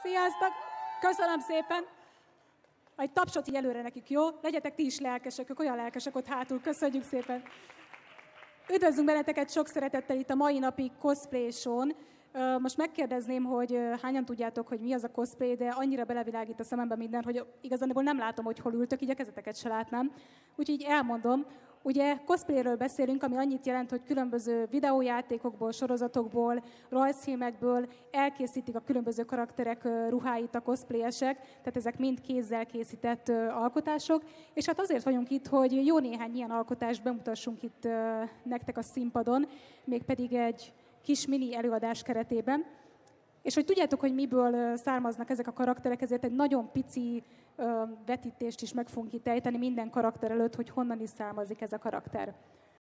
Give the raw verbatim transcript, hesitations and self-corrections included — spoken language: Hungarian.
Sziasztok! Köszönöm szépen! Egy tapsot így előre nekik, jó? Legyetek ti is lelkesek, ők olyan lelkesek ott hátul. Köszönjük szépen! Üdvözlünk benneteket sok szeretettel itt a mai napi cosplay show-n. Most megkérdezném, hogy hányan tudjátok, hogy mi az a cosplay, de annyira belevilágít a szemembe minden, hogy igazából nem látom, hogy hol ültök, így a kezeteket se látnám. Úgyhogy elmondom. Ugye cosplayről beszélünk, ami annyit jelent, hogy különböző videójátékokból, sorozatokból, rajzfilmekből elkészítik a különböző karakterek ruháit a cosplayesek, tehát ezek mind kézzel készített alkotások, és hát azért vagyunk itt, hogy jó néhány ilyen alkotást bemutassunk itt nektek a színpadon, mégpedig egy kis mini előadás keretében. És hogy tudjátok, hogy miből származnak ezek a karakterek, ezért egy nagyon pici vetítést is meg fogunk itt ejteni minden karakter előtt, hogy honnan is származik ez a karakter.